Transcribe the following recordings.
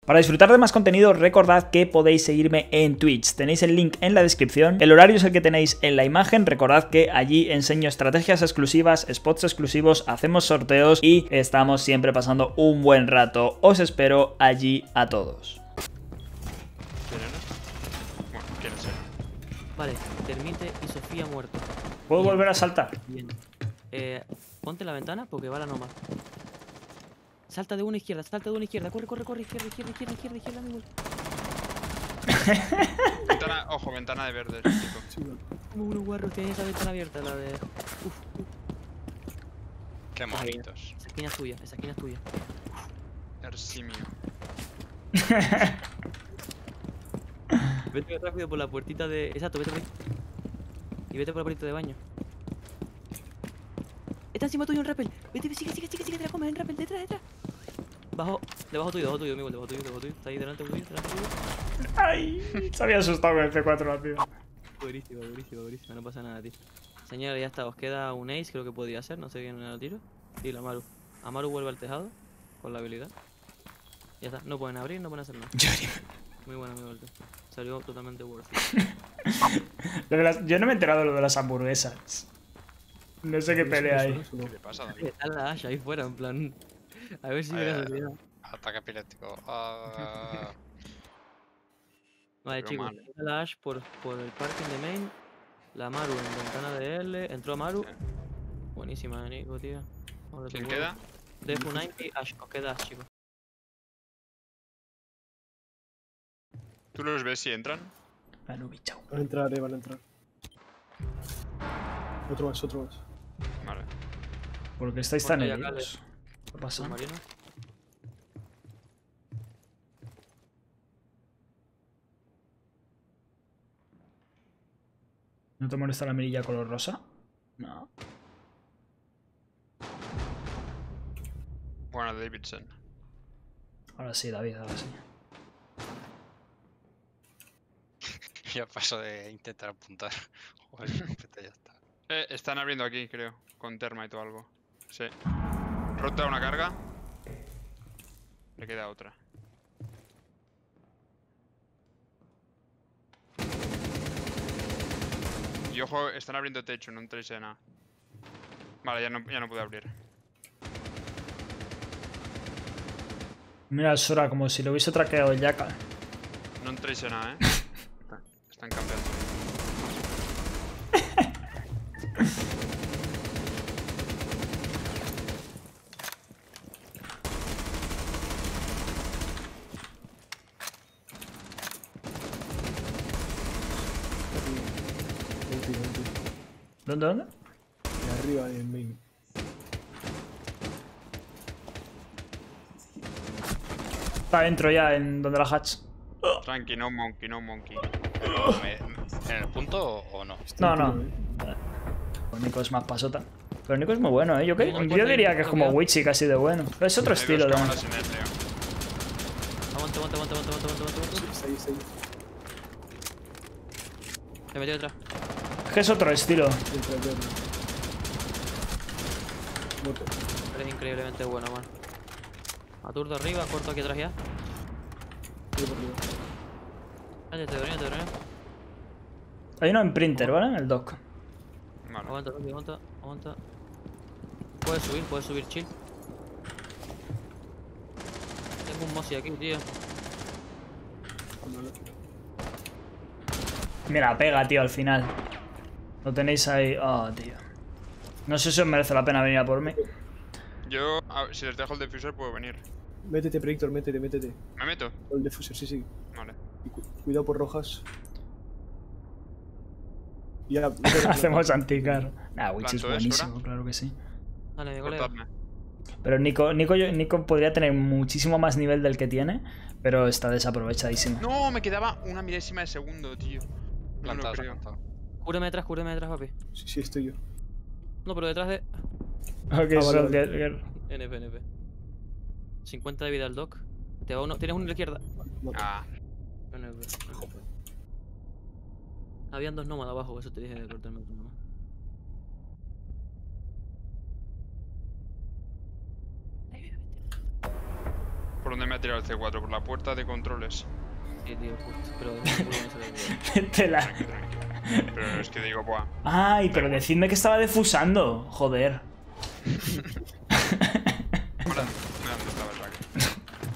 Para disfrutar de más contenido, recordad que podéis seguirme en Twitch. Tenéis el link en la descripción. El horario es el que tenéis en la imagen. Recordad que allí enseño estrategias exclusivas, spots exclusivos, hacemos sorteos y estamos siempre pasando un buen rato. Os espero allí a todos. Bueno, quieren ser. Vale, Termite y Sofía muerto. ¿Puedo Bien. volver a saltar? Bien. Ponte la ventana porque va la nomad. Salta de una izquierda, corre, izquierda, amigo. Ventana, ojo, ventana de verde, chico. Sí, vale. Como unos guarros tiene esa ventana abierta, la de... Qué monitos. Esa esquina es tuya, Ersimio. Vete rápido por la puertita de... Exacto, vete por ahí. Y vete por la puertita de baño. Está encima tuyo un rappel. Vete, sigue, te la comes en rappel, detrás. Debajo tuyo, amigo, debajo tuyo. Está ahí delante tuyo. Ay, se había asustado con el C4, tío. Buenísimo, no pasa nada, tío. Señora, ya está, os queda un ace, creo que podría ser, no sé quién lo tiro. Y la Amaru. Amaru vuelve al tejado, con la habilidad. Ya está, no pueden abrir, no pueden hacer nada. Muy buena mi vuelta. Salió totalmente worth it. Yo no me he enterado de lo de las hamburguesas. No sé qué pelea hay. ¿Qué le pasa, David? Está la Ashe ahí fuera, en plan... A ver si me la realidad. Ataque epiléptico. Vale, Pero chicos, mal. está la Ashe por el parking de main. La Maru en ventana de L. Entró Maru. Buenísima, Nico, tío. Ahora ¿Quién tu queda? Defu 90, Ashe. Os queda Ashe, chicos. ¿Tú los ves si entran? Anubi, chao. Van a entrar, van a entrar. Otro más. Vale. ¿Por qué estáis tan Ponte ya, heridos? ¿Qué pasa? Submarino. ¿No te molesta la mirilla color rosa? No. Bueno, Davidson. Ahora sí, David, ahora sí. Ya paso de intentar apuntar. Joder, ya está. Están abriendo aquí, creo. Con termite o algo. Sí. Rota una carga. Le queda otra. Y ojo, están abriendo techo, no entréis en nada. Vale, ya no pude abrir. Mira el Sora como si lo hubiese traqueado el Jackal. No entréis en nada, Están cambiando. ¿Dónde? De arriba en main. Está dentro ya, en donde la hatch. Tranqui, no monkey. ¿En el punto o no? No, no. Tío, Pues Nico es más pasota. Pero Nico es muy bueno, ¿eh? Yo Bueno, diría que es como Witchy casi de bueno. Pero es otro Hay estilo dos de... cámaras en él, Leo. Aguanta. Está ahí. Se metió detrás. Es que es otro estilo. Entra. Muerto. Eres increíblemente bueno, man. Aturdo arriba, corto aquí atrás ya. Tiro por arriba. Te drone. Hay uno en printer, ¿vale? En el dock. Vale. Aguanta. Puedes subir, chill. Tengo un Mossy aquí, tío. Vale. Mira, pega, tío, al final. Lo tenéis ahí. Oh, tío. No sé si os merece la pena venir a por mí. Yo, si les dejo el diffuser, puedo venir. Métete, Predictor, métete. ¿Me meto? El diffuser, sí. Vale. Y cuidado por rojas. Ya, Hacemos anticar. Nah, Witch es ¿Planto buenísimo, ahora? claro que sí. Dale, mi colega. Cortadme. Pero Nico podría tener muchísimo más nivel del que tiene, pero está desaprovechadísimo. No, me quedaba una milésima de segundo, tío. No me lo Plantado, creo. plantado. Cúreme detrás, papi. Sí, estoy yo. No, pero detrás de... Ok, vale, Soldier. NP. 50 de vida al dock. Te va uno... Tienes uno a la izquierda. Muerto. Ah, NP. Habían dos nómadas abajo, por eso te dije de cortarme otro nómada. ¿Por dónde me ha tirado el C4? Por la puerta de controles. Sí, tío, justo. Pero de seguro no se le olvida. Tela. Tranqui. Pero es que digo, buah. Ay, pero decidme que estaba defusando. Joder. Ahora, mira dónde estaba el rack.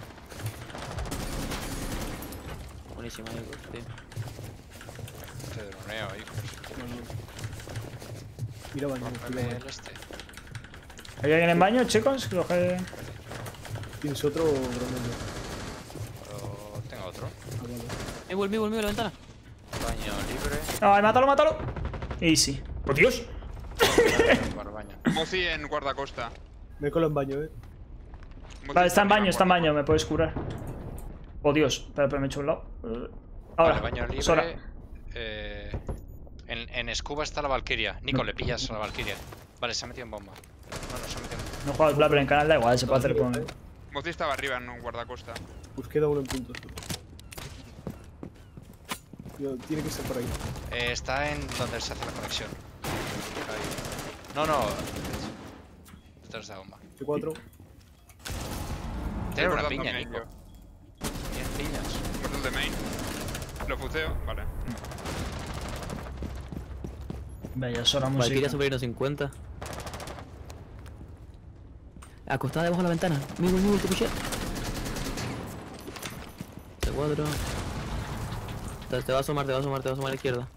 Buenísima, tío. Te droneo, hijos. Mira baño, Cógeme mira el baño. este. ¿Hay alguien en baño, chicos? Coge... ¿Tienes otro o Ronaldo? Pero tengo otro. Ah, vale. Miguel, la ventana. Baño libre. Ay, mátalo. Easy. ¡Oh, Dios! Para baño. Mozi en guardacosta. Me colo en baño, Mozi Vale, está en baño, guardacosta. me puedes curar. Oh, Dios. Espera, me he hecho a un lado. Ahora, Vale, baño Sora. libre. En Scuba está la Valkyria. Nico, le pillas a la Valkyria. Vale, se ha metido en bomba. No se ha metido en... No he jugado al Black, pero en canal da igual, se puede hacer con... Mozi estaba arriba en un guardacosta. Pues queda uno en puntos. Tiene que estar por ahí. Está en donde se hace la conexión. Ahí. No. Detrás de la bomba. C4. Tiene una Recordando piña, main, Nico. yo. Tienes piñas. Muerto el de main. Lo fuceo, vale. Vaya, Sora música. Valkyria Submarino 50. Acostada debajo de la ventana. Miguel, te pushea. C4. Te va a asomar a la izquierda.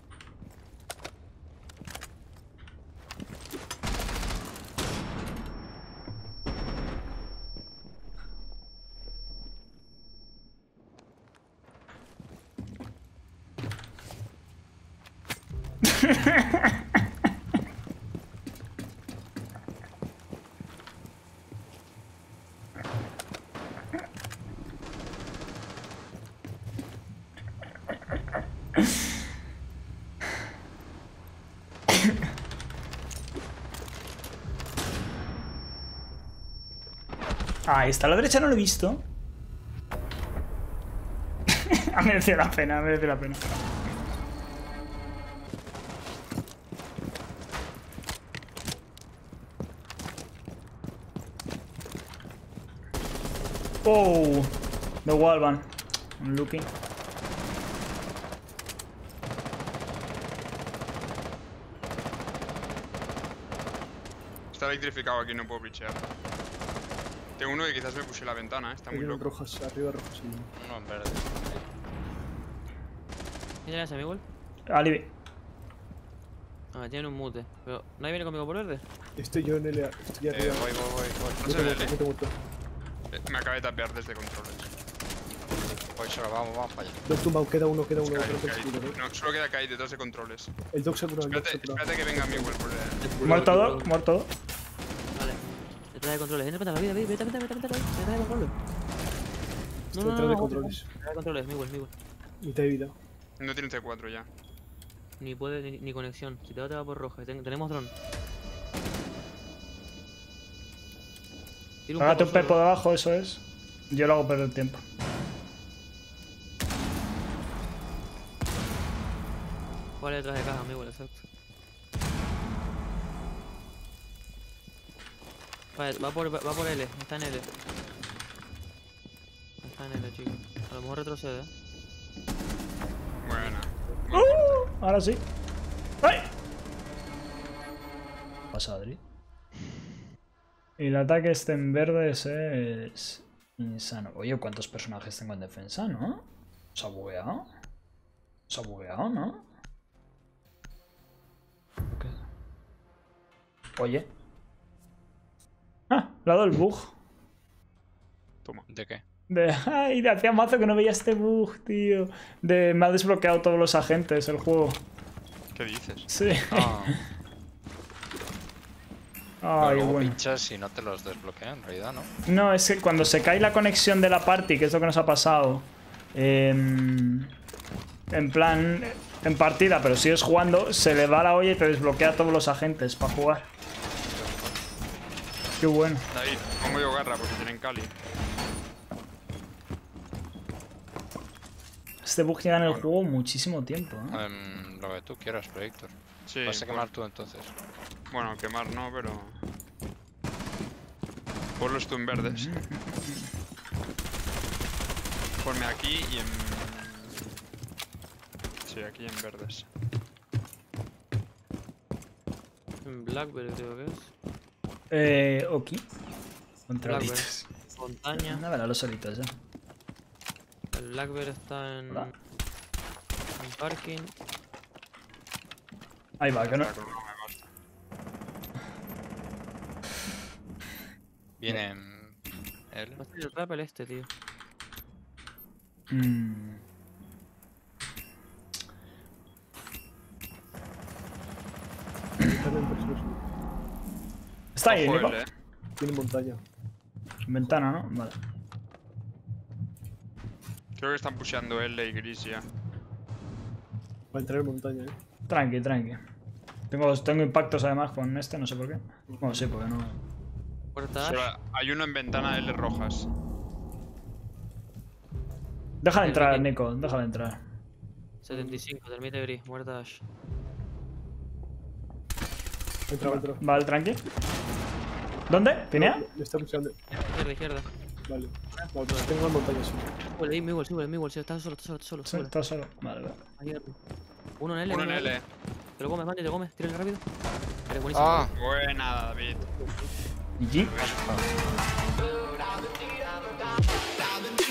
Ahí está a la derecha, no lo he visto. Ha merecido la pena, Oh, the wallbang. I'm looking. Está electrificado aquí, no puedo bichear. Tengo uno que quizás me puse la ventana, está Hay muy uno en loco. rojas, arriba rojas. Uno en verde. ¿Quién era ese, Miguel? Alibi. Ah, tiene un mute. Pero, ¿nadie viene conmigo por verde? Estoy yo en LA. Estoy arriba. Voy. No se ve, Muerto. me acabé de tapear desde controles. Voy solo, vamos para allá. Lo he tumbado, queda uno. Sky, Otro que Sky. tiro, No, solo queda Kai detrás de controles. El dog se ha curado, el dog se ha Espérate, curado. espérate que venga Miguel por el... Muerto. Vale. Detrás de controles. Vete a vete. Detrás de controles. Estoy detrás de controles. Detrás de controles, Miguel. Mitad de vida. No tiene un C4 ya. Ni puede, ni conexión. Si te va por roja. Tenemos dron. Tira Hágate un poco pepo solo. debajo, eso es. Yo lo hago perder tiempo. Vale, detrás de caja, Miguel, exacto. Vale, va por L, está en L. Está en L, chicos. A lo mejor retrocede. Buena. Ahora sí. ¡Ay! Pasa, Adri. Y el ataque este en verdes es insano. Oye, ¿cuántos personajes tengo en defensa, no? ¿Se ha bugueado? ¿Se ha bugueado, no? ¿Qué? Oye. Ah, le ha dado el bug. Toma. ¿De qué? Ay, de hacía mazo que no veía este bug, tío. Me ha desbloqueado todos los agentes el juego. ¿Qué dices? Sí. Ah, Ay, luego bueno. pinchas y no te los desbloquea en realidad, ¿no? No, es que cuando se cae la conexión de la party, que es lo que nos ha pasado, en plan, en partida, pero sigues jugando, se le va la olla y te desbloquea todos los agentes para jugar. Qué bueno. Ahí, pongo yo garra porque tienen Cali. Este bug lleva en el juego muchísimo tiempo, ¿eh? Lo que tú quieras, Proyector. Sí, Vas a quemar tú entonces. bueno, quemar no, pero... Ponlos tú en verdes. Ponme aquí y en... Sí, aquí en verdes. En Blackberry creo que es. Ok. Contra Blackberry. Blitzes. Montaña. Nada, los solitos, El Blackberry está en... Hola. En parking. Ahí va, que no. Claro, no me basta. Vienen. Él. Va a ser el rappel este, tío. Mm. Está dentro, sí, sí. Está ahí, Ojo Nico. él, Tiene montaña. Ventana, ¿no? Vale. Creo que están pusheando L y Gris ya. Va a entrar en montaña, Tranqui, tranqui. Tengo impactos además con este, no sé por qué. Bueno, sí, porque no. Puerta Solo Ash. hay uno en ventana L rojas. Déjale El entrar, Viking. Nico, déjale entrar. 75, termite gris, muerta Ash. Entra, entra. Vale, tranqui. ¿Dónde? ¿Pinea? Le está pulsando. Izquierda, izquierda. Vale. Vale, pues tengo la montaña, sí. Súbele ahí, mi igual, está solo, está solo, Sí, súbele. está solo. Vale, vale. Ahí arriba. Uno en L, Uno en L. Te lo comes, Mandy, te lo comes, tírale rápido. Eres buenísimo. ¡Ah! Buena, David. ¿Y G? Ah.